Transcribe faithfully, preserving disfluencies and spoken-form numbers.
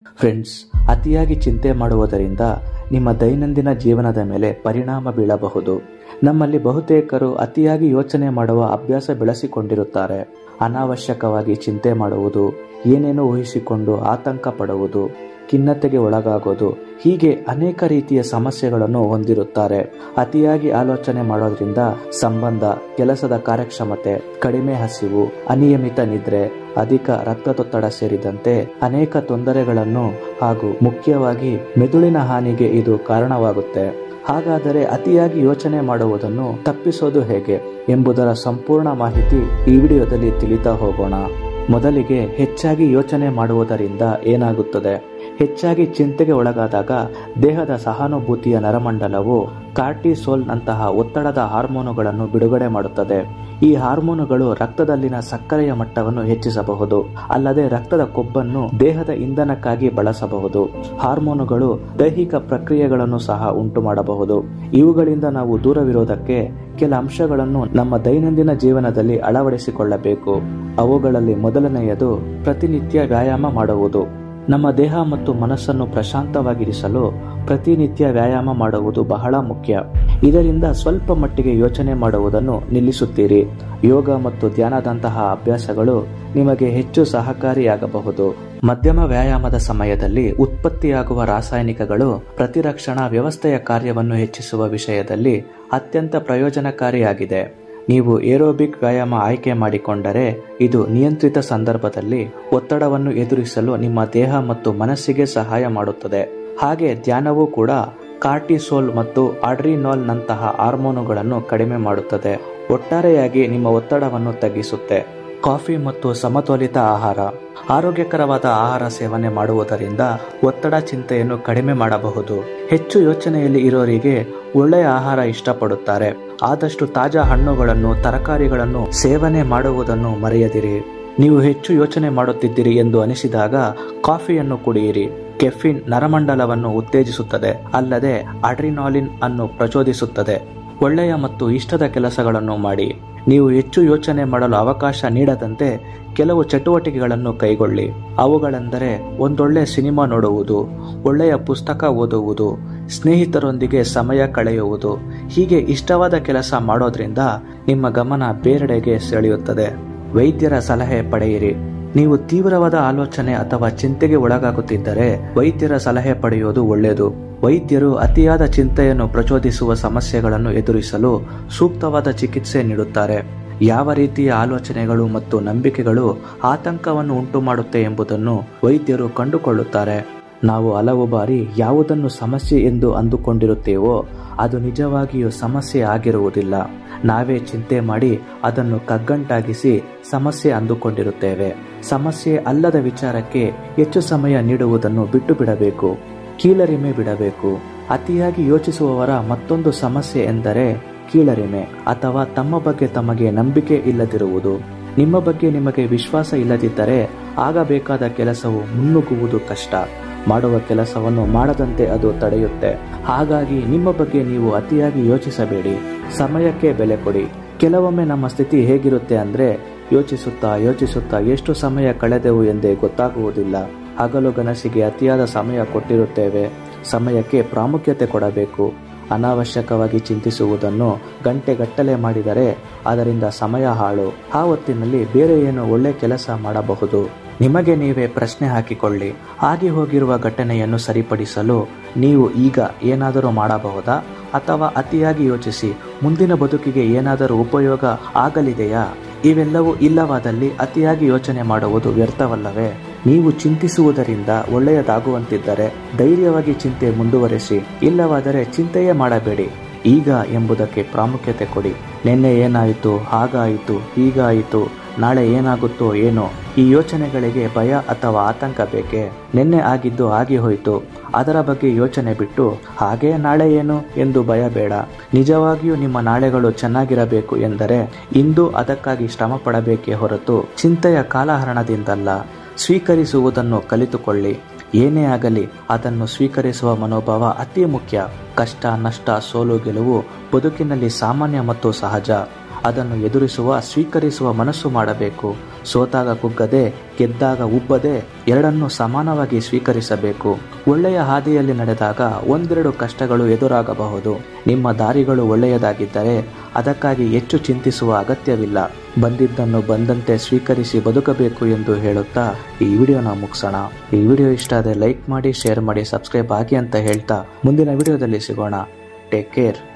Friends, ಅತಿಯಾಗಿ ಚಿಂತೆ ಮಾಡುವುದರಿಂದ ನಿಮ್ಮ ದೈನಂದಿನ ಜೀವನದ ಮೇಲೆ ಪರಿಣಾಮ ಬೀಳಬಹುದು. ನಮ್ಮಲ್ಲಿ ಬಹುತೇಕರು ಅತಿಯಾಗಿ ಯೋಚನೆ ಮಾಡುವ ಅಭ್ಯಾಸ ಬೆಳೆಸಿಕೊಂಡಿರುತ್ತಾರೆ. ಅನಾವಶ್ಯಕವಾಗಿ ಚಿಂತೆ ಮಾಡುವುದು, ಏನೇನೋ ಊಹಿಸಿಕೊಂಡು ಆತಂಕ ಪಡುವುದು, ಖಿನ್ನತೆಗೆ ಒಳಗಾಗೋದು, ಹೀಗೆ ಅನೇಕ ರೀತಿಯ ಸಮಸ್ಯೆಗಳನ್ನು ಹೊಂದಿರುತ್ತಾರೆ. ಅತಿಯಾಗಿ ಆಲೋಚನೆ ಮಾಡೋದ್ರಿಂದ ಸಂಬಂಧ, ಕೆಲಸದ ಕಾರ್ಯಕ್ಷಮತೆ, ಕಡಿಮೆ ಹಸಿವು, ಅನಿಯಮಿತ ನಿದ್ರೆ, ಅಧಿಕ ರಕ್ತದೊತ್ತಡ ಸೇರಿದಂತೆ ಅನೇಕ ತೊಂದರೆಗಳನ್ನು ಹಾಗೂ ಮುಖ್ಯವಾಗಿ ಮೆದುಳಿನ ಹಾನಿಗೆ ಇದು ಕಾರಣವಾಗುತ್ತೆ. ಹಾಗಾದರೆ ಅತಿಯಾಗಿ ಯೋಚನೆ ಮಾಡುವುದನ್ನು ತಪ್ಪಿಸೋದು ಹೇಗೆ ಎಂಬುದರ ಸಂಪೂರ್ಣ ಮಾಹಿತಿ ಈ ವಿಡಿಯೋದಲ್ಲಿ ತಿಳಿತಾ ಹೋಗೋಣ. ಮೊದಲಿಗೆ, ಹೆಚ್ಚಾಗಿ ಯೋಚನೆ ಮಾಡುವುದರಿಂದ ಏನಾಗುತ್ತದೆ? ಹೆಚ್ಚಾಗಿ ಚಿಂತೆಗೆ ಒಳಗಾದಾಗ ದೇಹದ ಸಹಾನುಭೂತಿಯ ನರಮಂಡಲವು ಕಾರ್ಟಿಸೋಲ್ ನಂತಹ ಒತ್ತಡದ ಹಾರ್ಮೋನುಗಳನ್ನು ಬಿಡುಗಡೆ ಮಾಡುತ್ತದೆ. ಈ ಹಾರ್ಮೋನುಗಳು ರಕ್ತದಲ್ಲಿನ ಸಕ್ಕರೆಯ ಮಟ್ಟವನ್ನು ಹೆಚ್ಚಿಸಬಹುದು, ಅಲ್ಲದೆ ರಕ್ತದ ಕೊಬ್ಬನ್ನು ದೇಹದ ಇಂಧನಕ್ಕಾಗಿ ಬಳಸಬಹುದು. ಹಾರ್ಮೋನುಗಳು ದೈಹಿಕ ಪ್ರಕ್ರಿಯೆಗಳನ್ನು ಸಹ ಉಂಟು ಮಾಡಬಹುದು. ಇವುಗಳಿಂದ ನಾವು ದೂರವಿರೋದಕ್ಕೆ ಕೆಲ ಅಂಶಗಳನ್ನು ನಮ್ಮ ದೈನಂದಿನ ಜೀವನದಲ್ಲಿ ಅಳವಡಿಸಿಕೊಳ್ಳಬೇಕು. ಅವುಗಳಲ್ಲಿ ಮೊದಲನೆಯದು ಪ್ರತಿನಿತ್ಯ ವ್ಯಾಯಾಮ ಮಾಡುವುದು. ನಮ್ಮ ದೇಹ ಮತ್ತು ಮನಸ್ಸನ್ನು ಪ್ರಶಾಂತವಾಗಿರಿಸಲು ಪ್ರತಿನಿತ್ಯ ವ್ಯಾಯಾಮ ಮಾಡುವುದು ಬಹಳ ಮುಖ್ಯ. ಇದರಿಂದ ಸ್ವಲ್ಪ ಮಟ್ಟಿಗೆ ಯೋಚನೆ ಮಾಡುವುದನ್ನು ನಿಲ್ಲಿಸುತ್ತೀರಿ. ಯೋಗ ಮತ್ತು ಧ್ಯಾನದಂತಹ ಅಭ್ಯಾಸಗಳು ನಿಮಗೆ ಹೆಚ್ಚು ಸಹಕಾರಿಯಾಗಬಹುದು. ಮಧ್ಯಮ ವ್ಯಾಯಾಮದ ಸಮಯದಲ್ಲಿ ಉತ್ಪತ್ತಿಯಾಗುವ ರಾಸಾಯನಿಕಗಳು ಪ್ರತಿರಕ್ಷಣಾ ವ್ಯವಸ್ಥೆಯ ಕಾರ್ಯವನ್ನು ಹೆಚ್ಚಿಸುವ ವಿಷಯದಲ್ಲಿ ಅತ್ಯಂತ ಪ್ರಯೋಜನಕಾರಿಯಾಗಿದೆ. ನೀವು ಏರೋಬಿಕ್ ವ್ಯಾಯಾಮ ಆಯ್ಕೆ ಮಾಡಿಕೊಂಡರೆ ಇದು ನಿಯಂತ್ರಿತ ಸಂದರ್ಭದಲ್ಲಿ ಒತ್ತಡವನ್ನು ಎದುರಿಸಲು ನಿಮ್ಮ ದೇಹ ಮತ್ತು ಮನಸ್ಸಿಗೆ ಸಹಾಯ ಮಾಡುತ್ತದೆ. ಹಾಗೆ ಧ್ಯಾನವೂ ಕೂಡ ಕಾರ್ಟಿಸೋಲ್ ಮತ್ತು ಅಡ್ರಿನಾಲ್ ನಂತಹ ಹಾರ್ಮೋನುಗಳನ್ನು ಕಡಿಮೆ ಮಾಡುತ್ತದೆ. ಒಟ್ಟಾರೆಯಾಗಿ ನಿಮ್ಮ ಒತ್ತಡವನ್ನು ತಗ್ಗಿಸುತ್ತೆ. ಕಾಫಿ ಮತ್ತು ಸಮತೋಲಿತ ಆಹಾರ. ಆರೋಗ್ಯಕರವಾದ ಆಹಾರ ಸೇವನೆ ಮಾಡುವುದರಿಂದ ಒತ್ತಡ, ಚಿಂತೆಯನ್ನು ಕಡಿಮೆ ಮಾಡಬಹುದು. ಹೆಚ್ಚು ಯೋಚನೆಯಲ್ಲಿ ಇರೋರಿಗೆ ಒಳ್ಳೆಯ ಆಹಾರ ಇಷ್ಟಪಡುತ್ತಾರೆ. ಆದಷ್ಟು ತಾಜಾ ಹಣ್ಣುಗಳನ್ನು, ತರಕಾರಿಗಳನ್ನು ಸೇವನೆ ಮಾಡುವುದನ್ನು ಮರೆಯದಿರಿ. ನೀವು ಹೆಚ್ಚು ಯೋಚನೆ ಮಾಡುತ್ತಿದ್ದೀರಿ ಎಂದು ಅನಿಸಿದಾಗ ಕಾಫಿಯನ್ನು ಕುಡಿಯಿರಿ. ಕೆಫಿನ್ ನರಮಂಡಲವನ್ನು ಉತ್ತೇಜಿಸುತ್ತದೆ, ಅಲ್ಲದೆ ಅಡ್ರಿನಾಲಿನ್ ಅನ್ನು ಪ್ರಚೋದಿಸುತ್ತದೆ. ಒಳ್ಳೆಯ ಮತ್ತು ಇಷ್ಟದ ಕೆಲಸಗಳನ್ನು ಮಾಡಿ. ನೀವು ಹೆಚ್ಚು ಯೋಚನೆ ಮಾಡಲು ಅವಕಾಶ ನೀಡದಂತೆ ಕೆಲವು ಚಟುವಟಿಕೆಗಳನ್ನು ಕೈಗೊಳ್ಳಿ. ಅವುಗಳೆಂದರೆ ಒಂದೊಳ್ಳೆ ಸಿನಿಮಾ ನೋಡುವುದು, ಒಳ್ಳೆಯ ಪುಸ್ತಕ ಓದುವುದು, ಸ್ನೇಹಿತರೊಂದಿಗೆ ಸಮಯ ಕಳೆಯುವುದು. ಹೀಗೆ ಇಷ್ಟವಾದ ಕೆಲಸ ಮಾಡೋದ್ರಿಂದ ನಿಮ್ಮ ಗಮನ ಬೇರೆಡೆಗೆ ಸೆಳೆಯುತ್ತದೆ. ವೈದ್ಯರ ಸಲಹೆ ಪಡೆಯಿರಿ. ನೀವು ತೀವ್ರವಾದ ಆಲೋಚನೆ ಅಥವಾ ಚಿಂತೆಗೆ ಒಳಗಾಗುತ್ತಿದ್ದರೆ ವೈದ್ಯರ ಸಲಹೆ ಪಡೆಯುವುದು ಒಳ್ಳೆಯದು. ವೈದ್ಯರು ಅತಿಯಾದ ಚಿಂತೆಯನ್ನು ಪ್ರಚೋದಿಸುವ ಸಮಸ್ಯೆಗಳನ್ನು ಎದುರಿಸಲು ಸೂಕ್ತವಾದ ಚಿಕಿತ್ಸೆ ನೀಡುತ್ತಾರೆ. ಯಾವ ರೀತಿಯ ಆಲೋಚನೆಗಳು ಮತ್ತು ನಂಬಿಕೆಗಳು ಆತಂಕವನ್ನು ಉಂಟು ಮಾಡುತ್ತೆ ಎಂಬುದನ್ನು ವೈದ್ಯರು ಕಂಡುಕೊಳ್ಳುತ್ತಾರೆ. ನಾವು ಹಲವು ಬಾರಿ ಯಾವುದನ್ನು ಸಮಸ್ಯೆ ಎಂದು ಅಂದುಕೊಂಡಿರುತ್ತೇವೋ ಅದು ನಿಜವಾಗಿಯೂ ಸಮಸ್ಯೆ ಆಗಿರುವುದಿಲ್ಲ. ನಾವೇ ಚಿಂತೆ ಮಾಡಿ ಅದನ್ನು ಕಗ್ಗಂಟಾಗಿಸಿ ಸಮಸ್ಯೆ ಅಂದುಕೊಂಡಿರುತ್ತೇವೆ. ಸಮಸ್ಯೆ ಅಲ್ಲದ ವಿಚಾರಕ್ಕೆ ಹೆಚ್ಚು ಸಮಯ ನೀಡುವುದನ್ನು ಬಿಟ್ಟು ಬಿಡಬೇಕು. ಕೀಳರಿಮೆ ಬಿಡಬೇಕು. ಅತಿಯಾಗಿ ಯೋಚಿಸುವವರ ಮತ್ತೊಂದು ಸಮಸ್ಯೆ ಎಂದರೆ ಕೀಳರಿಮೆ ಅಥವಾ ತಮ್ಮ ಬಗ್ಗೆ ತಮಗೆ ನಂಬಿಕೆ ಇಲ್ಲದಿರುವುದು. ನಿಮ್ಮ ಬಗ್ಗೆ ನಿಮಗೆ ವಿಶ್ವಾಸ ಇಲ್ಲದಿದ್ದರೆ ಆಗಬೇಕಾದ ಕೆಲಸವು ಮುನ್ನುಗ್ಗುವುದು ಕಷ್ಟ. ಮಾಡುವ ಕೆಲಸವನ್ನು ಮಾಡದಂತೆ ಅದು ತಡೆಯುತ್ತೆ. ಹಾಗಾಗಿ ನಿಮ್ಮ ಬಗ್ಗೆ ನೀವು ಅತಿಯಾಗಿ ಯೋಚಿಸಬೇಡಿ. ಸಮಯಕ್ಕೆ ಬೆಲೆ ಕೊಡಿ. ಕೆಲವೊಮ್ಮೆ ನಮ್ಮ ಸ್ಥಿತಿ ಹೇಗಿರುತ್ತೆ ಅಂದ್ರೆ ಯೋಚಿಸುತ್ತಾ ಯೋಚಿಸುತ್ತಾ ಎಷ್ಟು ಸಮಯ ಕಳೆದೆವು ಎಂದೇ ಗೊತ್ತಾಗುವುದಿಲ್ಲ. ಹಗಲುಗನಸಿಗೆ ಅತಿಯಾದ ಸಮಯ ಕೊಟ್ಟಿರುತ್ತೇವೆ. ಸಮಯಕ್ಕೆ ಪ್ರಾಮುಖ್ಯತೆ ಕೊಡಬೇಕು. ಅನಾವಶ್ಯಕವಾಗಿ ಚಿಂತಿಸುವುದನ್ನು ಗಂಟೆಗಟ್ಟಲೆ ಮಾಡಿದರೆ ಅದರಿಂದ ಸಮಯ ಹಾಳು. ಆ ಹೊತ್ತಿನಲ್ಲಿ ಬೇರೆ ಏನು ಒಳ್ಳೆ ಕೆಲಸ ಮಾಡಬಹುದು? ನಿಮಗೆ ನೀವೇ ಪ್ರಶ್ನೆ ಹಾಕಿಕೊಳ್ಳಿ. ಆಗಿ ಹೋಗಿರುವ ಘಟನೆಯನ್ನು ಸರಿಪಡಿಸಲು ನೀವು ಈಗ ಏನಾದರೂ ಮಾಡಬಹುದಾ? ಅಥವಾ ಅತಿಯಾಗಿ ಯೋಚಿಸಿ ಮುಂದಿನ ಬದುಕಿಗೆ ಏನಾದರೂ ಉಪಯೋಗ ಆಗಲಿದೆಯಾ? ಇವೆಲ್ಲವೂ ಇಲ್ಲವಾದಲ್ಲಿ ಅತಿಯಾಗಿ ಯೋಚನೆ ಮಾಡುವುದು ವ್ಯರ್ಥವಲ್ಲವೇ? ನೀವು ಚಿಂತಿಸುವುದರಿಂದ ಒಳ್ಳೆಯದಾಗುವಂತಿದ್ದರೆ ಧೈರ್ಯವಾಗಿ ಚಿಂತೆ ಮುಂದುವರೆಸಿ. ಇಲ್ಲವಾದರೆ ಚಿಂತೆಯೇ ಮಾಡಬೇಡಿ. ಈಗ ಎಂಬುದಕ್ಕೆ ಪ್ರಾಮುಖ್ಯತೆ ಕೊಡಿ. ನಿನ್ನೆ ಏನಾಯಿತು, ಹಾಗಾಯಿತು, ಹೀಗಾಯಿತು, ನಾಳೆ ಏನಾಗುತ್ತೋ ಏನೋ, ಈ ಯೋಚನೆಗಳಿಗೆ ಭಯ ಅಥವಾ ಆತಂಕ ಬೇಕೆ? ನಿನ್ನೆ ಆಗಿದ್ದು ಆಗಿ ಹೋಯಿತು, ಅದರ ಬಗ್ಗೆ ಯೋಚನೆ ಬಿಟ್ಟು ಹಾಗೇ ನಾಳೆ ಏನು ಎಂದು ಭಯ ಬೇಡ. ನಿಜವಾಗಿಯೂ ನಿಮ್ಮ ನಾಳೆಗಳು ಚೆನ್ನಾಗಿರಬೇಕು ಎಂದರೆ ಇಂದು ಅದಕ್ಕಾಗಿ ಶ್ರಮ ಪಡಬೇಕೇ ಹೊರತು ಚಿಂತೆಯ ಕಾಲಹರಣದಿಂದಲ್ಲ. ಸ್ವೀಕರಿಸುವುದನ್ನು ಕಲಿತುಕೊಳ್ಳಿ. ಏನೇ ಆಗಲಿ ಅದನ್ನು ಸ್ವೀಕರಿಸುವ ಮನೋಭಾವ ಅತಿ ಮುಖ್ಯ. ಕಷ್ಟ, ನಷ್ಟ, ಸೋಲು, ಗೆಲುವು ಬದುಕಿನಲ್ಲಿ ಸಾಮಾನ್ಯ ಮತ್ತು ಸಹಜ. ಅದನ್ನು ಎದುರಿಸುವ ಸ್ವೀಕರಿಸುವ ಮನಸ್ಸು ಮಾಡಬೇಕು. ಸೋತಾಗ ಕುಗ್ಗದೆ, ಗೆದ್ದಾಗ ಉಬ್ಬದೆ ಎರಡನ್ನೂ ಸಮಾನವಾಗಿ ಸ್ವೀಕರಿಸಬೇಕು. ಒಳ್ಳೆಯ ಹಾದಿಯಲ್ಲಿ ನಡೆದಾಗ ಒಂದೆರಡು ಕಷ್ಟಗಳು ಎದುರಾಗಬಹುದು. ನಿಮ್ಮ ದಾರಿಗಳು ಒಳ್ಳೆಯದಾಗಿದ್ದರೆ ಅದಕ್ಕಾಗಿ ಹೆಚ್ಚು ಚಿಂತಿಸುವ ಅಗತ್ಯವಿಲ್ಲ. ಬಂದಿದ್ದನ್ನು ಬಂದಂತೆ ಸ್ವೀಕರಿಸಿ ಬದುಕಬೇಕು ಎಂದು ಹೇಳುತ್ತಾ ಈ ವಿಡಿಯೋನ ಮುಗಿಸೋಣ. ಈ ವಿಡಿಯೋ ಇಷ್ಟ ಆದರೆ ಲೈಕ್ ಮಾಡಿ, ಶೇರ್ ಮಾಡಿ, ಸಬ್ಸ್ಕ್ರೈಬ್ ಆಗಿ ಅಂತ ಹೇಳ್ತಾ ಮುಂದಿನ ವಿಡಿಯೋದಲ್ಲಿ ಸಿಗೋಣ. Take care.